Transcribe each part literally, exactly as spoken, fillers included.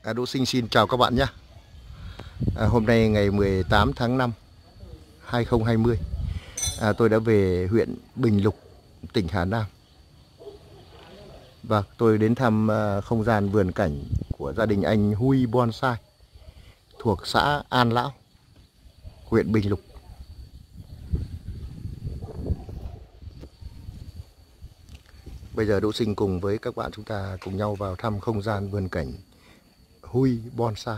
À, Đỗ Sinh xin chào các bạn nhé. À, hôm nay ngày mười tám tháng năm hai nghìn không trăm hai mươi, à, tôi đã về huyện Bình Lục, tỉnh Hà Nam. Và tôi đến thăm à, không gian vườn cảnh của gia đình anh Huy Bonsai thuộc xã An Lão, huyện Bình Lục. Bây giờ Đỗ Sinh cùng với các bạn chúng ta cùng nhau vào thăm không gian vườn cảnh Huy Bonsai.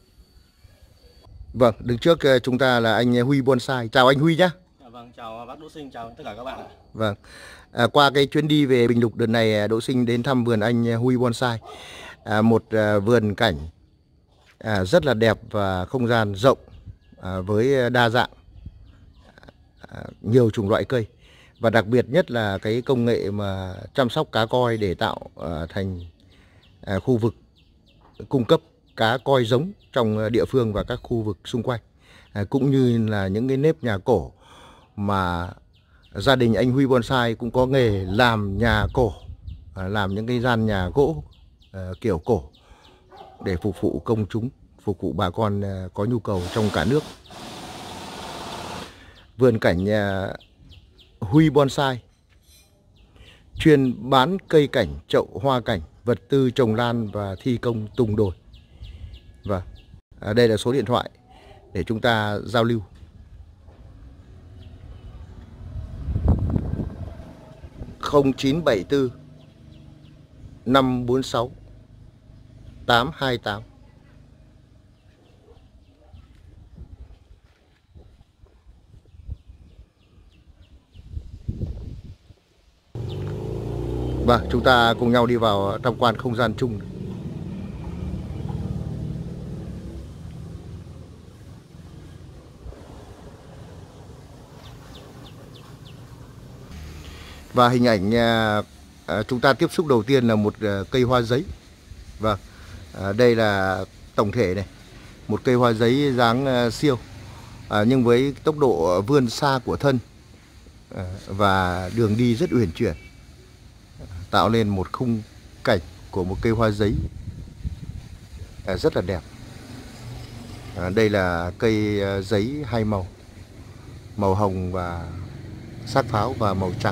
Vâng, đứng trước chúng ta là anh Huy Bonsai. Chào anh Huy nhé. Vâng, chào bác Đỗ Sinh, chào tất cả các bạn ạ. Vâng, à, qua cái chuyến đi về Bình Lục đợt này, Đỗ Sinh đến thăm vườn anh Huy Bonsai, à, một à, vườn cảnh à, rất là đẹp và không gian rộng, à, với đa dạng, à, nhiều chủng loại cây, và đặc biệt nhất là cái công nghệ mà chăm sóc cá koi để tạo à, thành à, khu vực cung cấp cá koi giống trong địa phương và các khu vực xung quanh, à, cũng như là những cái nếp nhà cổ mà gia đình anh Huy Bonsai cũng có nghề làm nhà cổ, à, làm những cái gian nhà gỗ à, kiểu cổ để phục vụ công chúng, phục vụ bà con à, có nhu cầu trong cả nước. Vườn cảnh nhà Huy Bonsai chuyên bán cây cảnh, chậu hoa cảnh, vật tư trồng lan và thi công tùng đồi. Và à, đây là số điện thoại để chúng ta giao lưu. không chín bảy tư năm bốn sáu tám hai tám. Và chúng ta cùng nhau đi vào tham quan không gian chung. Và hình ảnh à, à, chúng ta tiếp xúc đầu tiên là một à, cây hoa giấy. Vâng, à, đây là tổng thể này, một cây hoa giấy dáng à, siêu, à, nhưng với tốc độ vươn xa của thân à, và đường đi rất uyển chuyển, tạo nên một khung cảnh của một cây hoa giấy à, rất là đẹp. À, đây là cây à, giấy hai màu, màu hồng và sắc pháo và màu trắng.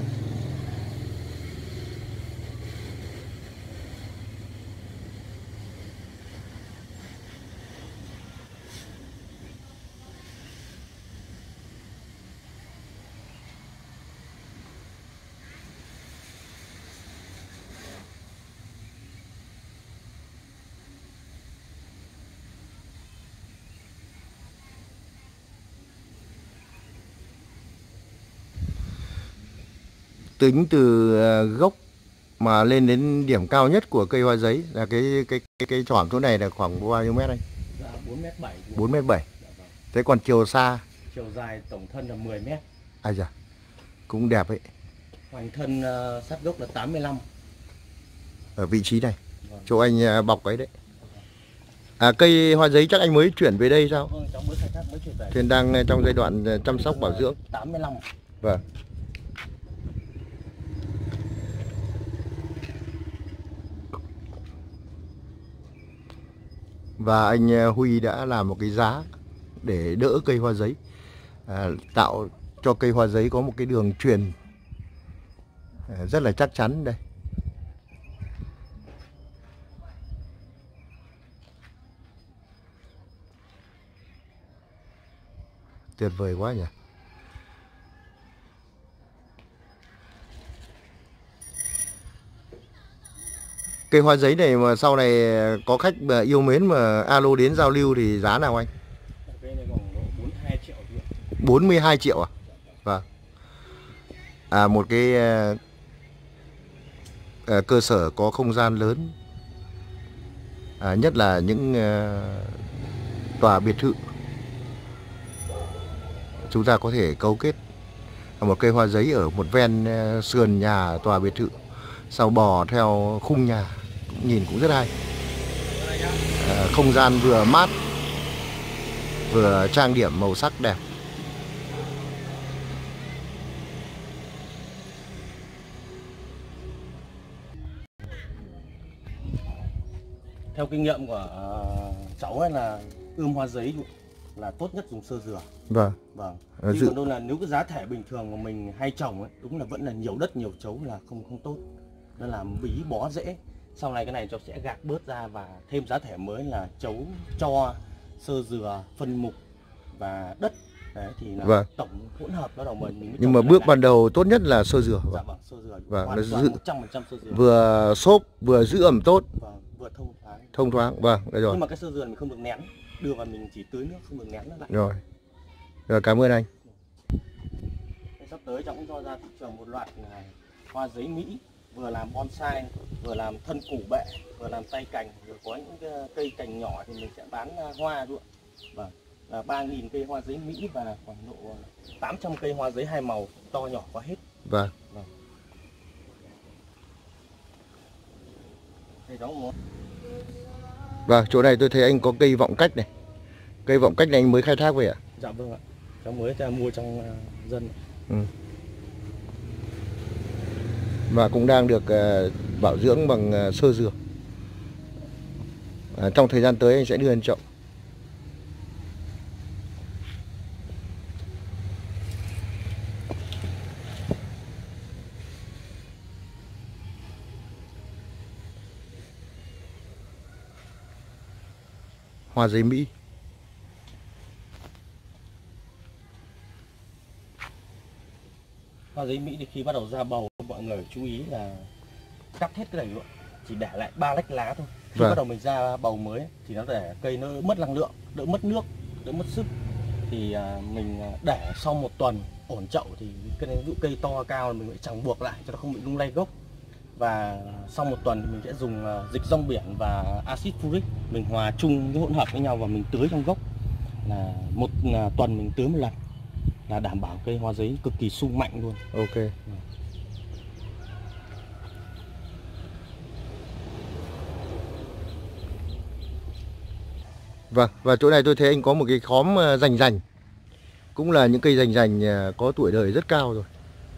Tính từ gốc mà lên đến điểm cao nhất của cây hoa giấy là cái cái cái cái chỏm chỗ này là khoảng bao nhiêu mét anh? Dạ, bốn mét bảy. bốn mét bảy. Dạ, vâng. Thế còn chiều xa? Chiều dài tổng thân là mười mét. À dạ, cũng đẹp ấy. Hoành thân uh, sát gốc là tám mươi lăm. Ở vị trí này, vâng. Chỗ anh bọc ấy đấy. À, cây hoa giấy chắc anh mới chuyển về đây sao? Vâng, cháu mới khai thác, mới chuyển về. Thì đang trong giai đoạn chăm sóc bảo dưỡng. tám mươi lăm. Vâng. Và anh Huy đã làm một cái giá để đỡ cây hoa giấy, à, tạo cho cây hoa giấy có một cái đường truyền à, rất là chắc chắn đây. Tuyệt vời quá nhỉ. Cây hoa giấy này mà sau này có khách mà yêu mến mà alo đến giao lưu thì giá nào anh? Cây này khoảng độ bốn mươi hai triệu. bốn mươi hai triệu à? Vâng. À, một cái à, cơ sở có không gian lớn, à, nhất là những à, tòa biệt thự, chúng ta có thể cấu kết một cây hoa giấy ở một ven à, sườn nhà tòa biệt thự, sau bò theo khung nhà, nhìn cũng rất hay. À, không gian vừa mát vừa trang điểm màu sắc đẹp. theo kinh nghiệm của uh, cháu ấy là ươm hoa giấy là tốt nhất dùng sơ dừa. Vâng. Vâng. À, Nhưng dự... còn đâu là nếu cái giá thể bình thường mà mình hay trồng ấy, đúng là vẫn là nhiều đất nhiều chấu là không không tốt. Nên là bí bó rễ. Sau này cái này cháu sẽ gạt bớt ra và thêm giá thể mới là chấu cho, sơ dừa, phân mục và đất. Đấy thì là vâng. tổng hỗn hợp đó đầu mình, mình nhưng mà bước ban đầu tốt nhất là sơ dừa. Dạ vâng, sơ dừa. Vâng, hoàn toàn giữ... một trăm phần trăm sơ dừa. Vừa xốp, vừa giữ ẩm tốt. Vâng, vừa thông thoáng. Thông thoáng, vâng, đây rồi. Nhưng mà cái sơ dừa mình không được nén, đưa vào mình chỉ tưới nước, không được nén nó lại. Rồi. Rồi, cảm ơn anh. Sắp tới cháu cũng cho ra thị trường một loạt hoa giấy Mỹ, vừa làm bonsai, vừa làm thân củ bệ, vừa làm tay cành, rồi có những cây cành nhỏ thì mình sẽ bán hoa luôn. Vâng, là ba nghìn cây hoa giấy Mỹ và khoảng độ tám trăm cây hoa giấy hai màu, to nhỏ có hết. Vâng. Vâng. Đây đó một... Vâng, chỗ này tôi thấy anh có cây vọng cách này. Cây vọng cách này anh mới khai thác về ạ? Dạ vâng ạ. Cháu mới ra mua trong uh, dân. Ừ. Và cũng đang được uh, bảo dưỡng bằng uh, sơ dừa. À, trong thời gian tới anh sẽ đưa lên chậu. Hoa giấy Mỹ. Hoa giấy Mỹ thì khi bắt đầu ra bầu mọi người chú ý là cắt hết cái này luôn, chỉ để lại ba lách lá thôi. Khi vâng. bắt đầu mình ra bầu mới thì nó để cây nó mất năng lượng, đỡ mất nước, đỡ mất sức. Thì à, mình để sau một tuần ổn chậu thì cái ví dụ cây to cao mình phải chẳng buộc lại cho nó không bị lung lay gốc. Và sau một tuần thì mình sẽ dùng dịch rong biển và axit furic mình hòa chung cái hỗn hợp với nhau và mình tưới trong gốc, là một tuần mình tưới một lần là đảm bảo cây hoa giấy cực kỳ sung mạnh luôn. Ok. Vâng, và chỗ này tôi thấy anh có một cái khóm rành rành. Cũng là những cây rành rành có tuổi đời rất cao rồi.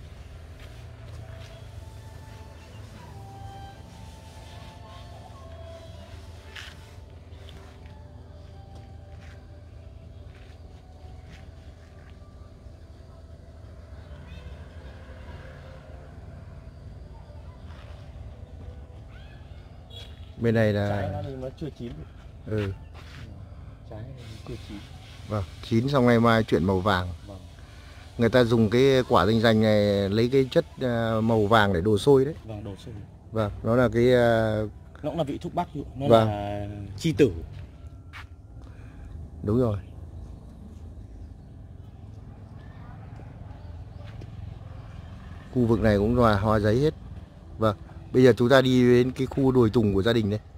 Bên này là trái nó chưa chín. Ừ. Trái chưa chín. Vâng, chín xong ngày mai chuyển màu vàng. Vâng. Người ta dùng cái quả rành rành này lấy cái chất màu vàng để đồ sôi đấy. Vâng, đồ sôi. Vâng, nó là cái nó cũng là vị thuốc bắc, nó vâng. là chi tử. Đúng rồi. Khu vực này cũng là hoa giấy hết. Vâng, bây giờ chúng ta đi đến cái khu đồi tùng của gia đình đây.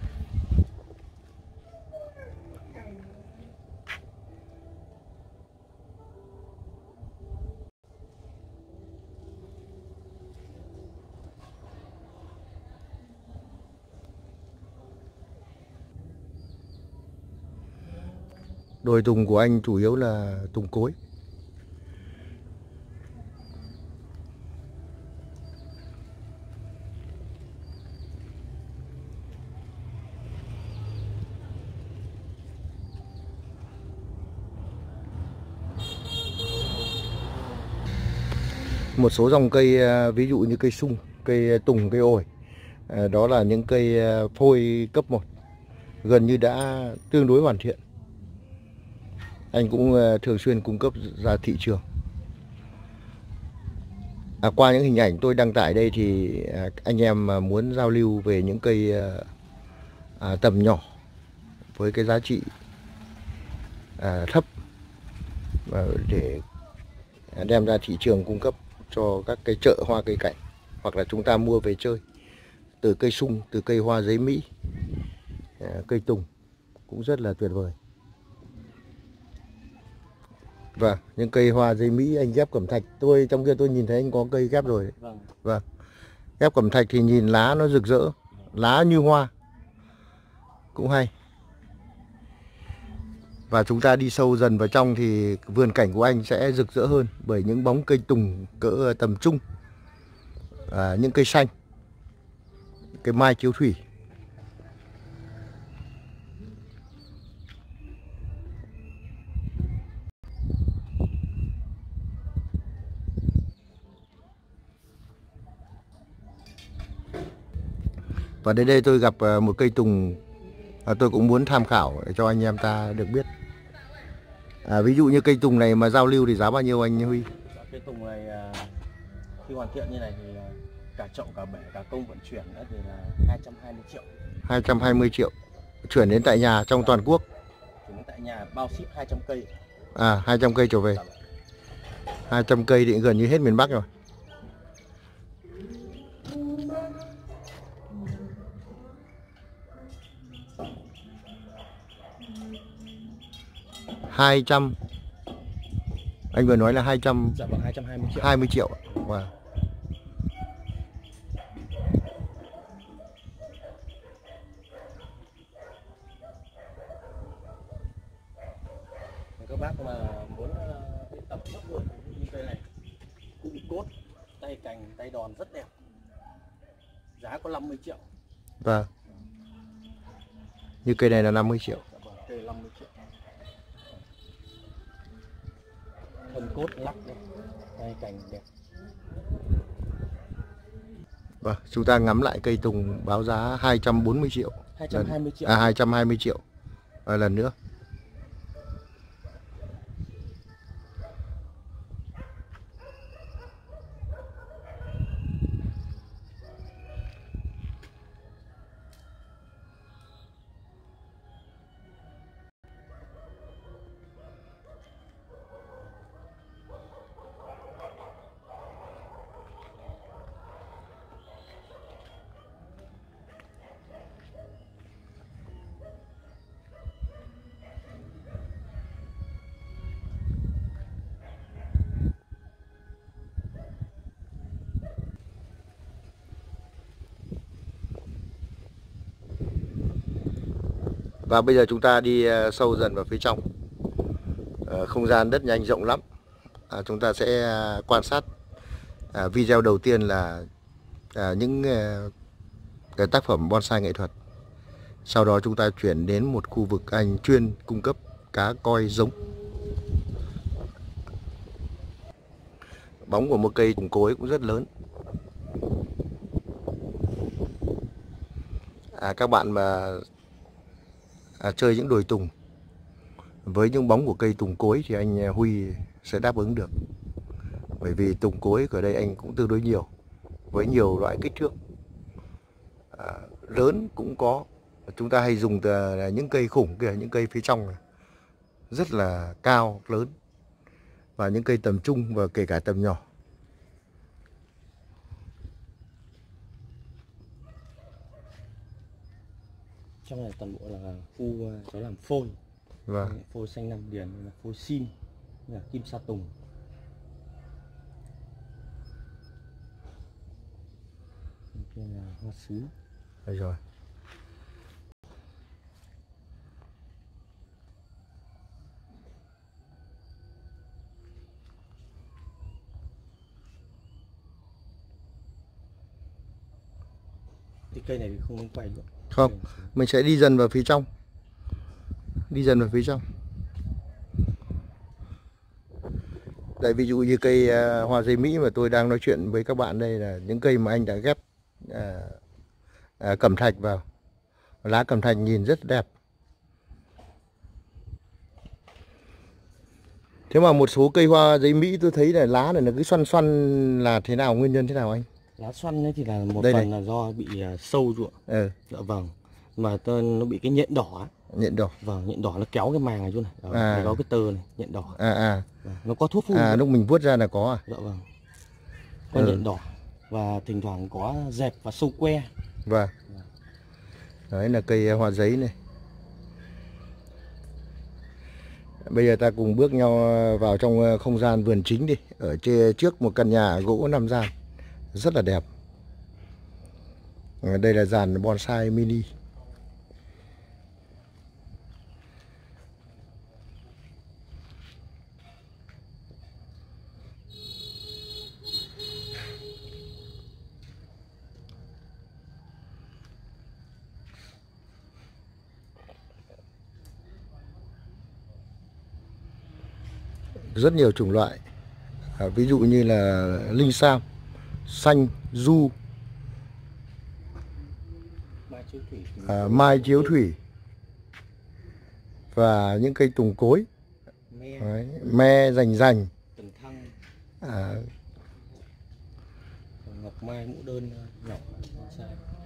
Đồi tùng của anh chủ yếu là tùng cối. Một số dòng cây ví dụ như cây sung, cây tùng, cây ổi, đó là những cây phôi cấp một, gần như đã tương đối hoàn thiện. Anh cũng thường xuyên cung cấp ra thị trường. À, qua những hình ảnh tôi đăng tải đây thì anh em mà muốn giao lưu về những cây à, tầm nhỏ với cái giá trị à, thấp và để đem ra thị trường cung cấp cho các cái chợ hoa cây cảnh, hoặc là chúng ta mua về chơi từ cây sung, từ cây hoa giấy Mỹ, cây tùng cũng rất là tuyệt vời. Vâng, những cây hoa giấy Mỹ anh ghép cẩm thạch, tôi trong kia tôi nhìn thấy anh có cây ghép rồi đấy. Vâng. Vâng. Ghép cẩm thạch thì nhìn lá nó rực rỡ, lá như hoa, cũng hay. Và chúng ta đi sâu dần vào trong thì vườn cảnh của anh sẽ rực rỡ hơn bởi những bóng cây tùng cỡ tầm trung, à, những cây xanh, cây mai chiếu thủy. Và đến đây tôi gặp à, một cây tùng, à, tôi cũng muốn tham khảo để cho anh em ta được biết. À, ví dụ như cây tùng này mà giao lưu thì giá bao nhiêu anh Huy? Cây tùng này à, khi hoàn thiện như này thì à, cả chậu cả bể cả công vận chuyển nữa thì là hai trăm hai mươi triệu. hai trăm hai mươi triệu. Chuyển đến tại nhà trong toàn quốc. Chuyển đến tại nhà bao ship hai trăm cây. À, hai trăm cây trở về. hai trăm cây thì gần như hết miền Bắc rồi. hai trăm. Anh vừa nói là hai trăm. Dạ vâng, hai trăm hai mươi triệu. hai mươi triệu. Wow. Các bác mà muốn đi tập rất luôn như cây này, cung cốt, tay cành, tay đòn rất đẹp. Giá có năm mươi triệu. Vâng. Như cây này là năm mươi triệu. Dạ vâng, cây năm mươi triệu. Thân cốt lắc đây, tay cành đẹp. Vâng, chúng ta ngắm lại cây tùng báo giá hai trăm bốn mươi triệu. hai trăm hai mươi triệu. À, hai trăm hai mươi triệu. À, lần nữa. Và bây giờ chúng ta đi sâu dần vào phía trong. À, không gian đất nhà anh rộng lắm. À, chúng ta sẽ quan sát à, video đầu tiên là à, những à, cái tác phẩm bonsai nghệ thuật. Sau đó chúng ta chuyển đến một khu vực anh chuyên cung cấp cá koi giống. Bóng của một cây tùng cối cũng rất lớn. À, các bạn mà à, chơi những đồi tùng với những bóng của cây tùng cối thì anh Huy sẽ đáp ứng được. Bởi vì tùng cối ở đây anh cũng tương đối nhiều, với nhiều loại kích thước. À, lớn cũng có. Chúng ta hay dùng từ những cây khủng kìa, những cây phía trong này, rất là cao, lớn. Và những cây tầm trung và kể cả tầm nhỏ. Trong này toàn bộ là khu cháu làm phôi. Vâng. Phôi xanh Nam Điền, là phôi sim, là kim sa tùng. Đây là hoa sứ. Đây rồi. Thì cây này thì không nên quay được. Không, mình sẽ đi dần vào phía trong. Đi dần vào phía trong. Đây, ví dụ như cây uh, hoa giấy Mỹ mà tôi đang nói chuyện với các bạn đây là những cây mà anh đã ghép uh, uh, cẩm thạch vào. Lá cẩm thạch nhìn rất đẹp. Thế mà một số cây hoa giấy Mỹ tôi thấy là lá này nó cứ xoăn xoăn là thế nào, nguyên nhân thế nào anh? Lá xoăn ấy thì là một Đây phần này. là do bị uh, sâu ruộng. Ừ. Dạ vâng. Mà tên nó bị cái nhện đỏ. Nhện đỏ. Vâng, nhện đỏ nó kéo cái màng này chỗ này. Đó, À. này có cái tơ này, nhện đỏ. À à. Vâng, nó có thuốc phun. À, lúc mình vuốt ra là có à? Dạ vâng. Có Ừ. nhện đỏ và thỉnh thoảng có dẹp và sâu que. Vâng. Đấy là cây hoa giấy này. Bây giờ ta cùng bước nhau vào trong không gian vườn chính đi. Ở trên trước một căn nhà gỗ năm gian rất là đẹp. Đây là dàn bonsai mini. Rất nhiều chủng loại. À, ví dụ như là linh sam, xanh, du, chiếu thủy, à, mai chiếu thủy và những cây tùng cối, me, đấy, me rành rành, cần thăng, à, ngọc mai mũ đơn nhỏ bonsai.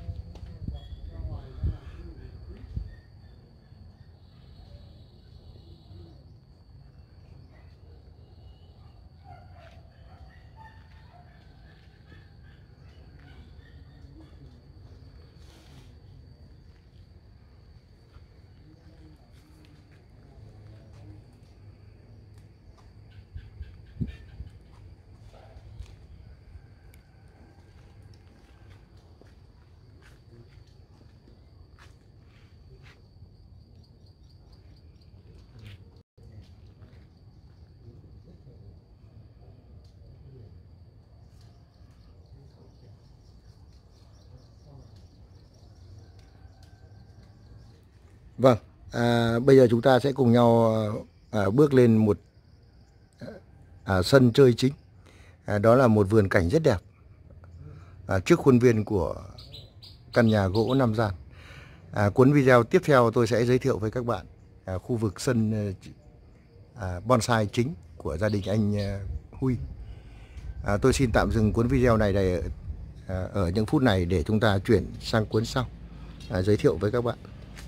Vâng, à, bây giờ chúng ta sẽ cùng nhau à, bước lên một à, sân chơi chính. À, đó là một vườn cảnh rất đẹp à, trước khuôn viên của căn nhà gỗ Nam Gian. À, cuốn video tiếp theo tôi sẽ giới thiệu với các bạn à, khu vực sân à, bonsai chính của gia đình anh à, Huy. À, tôi xin tạm dừng cuốn video này để, à, ở những phút này để chúng ta chuyển sang cuốn sau à, giới thiệu với các bạn.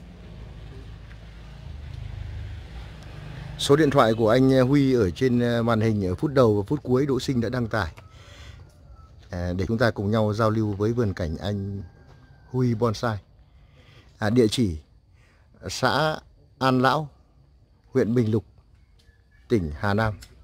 Số điện thoại của anh Huy ở trên màn hình ở phút đầu và phút cuối Đỗ Sinh đã đăng tải à, để chúng ta cùng nhau giao lưu với vườn cảnh anh Huy Bonsai. À, địa chỉ xã An Lão, huyện Bình Lục, tỉnh Hà Nam.